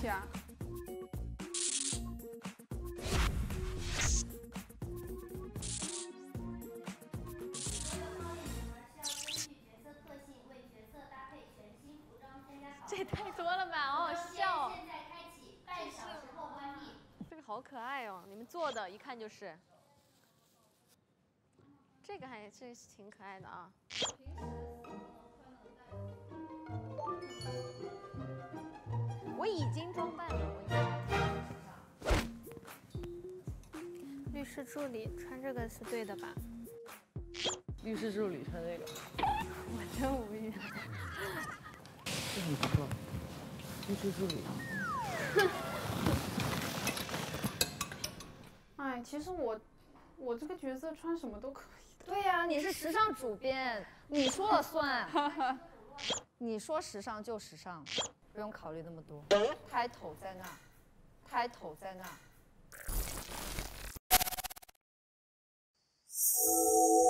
西啊？ 这也太多了吧，好好笑。 现在开启，半小时后关闭。 这个好可爱哦，你们做的一看就是。这个还是挺可爱的啊。我已经装扮了， 律师助理穿这个是对的吧？ 律师助理穿这个， 我真无语。 这很不错。律师助理。 哎，其实我这个角色穿什么都可以的。 对呀，你是时尚主编，你说了算。你说时尚就时尚，不用考虑那么多。title 在那 ，title 在那。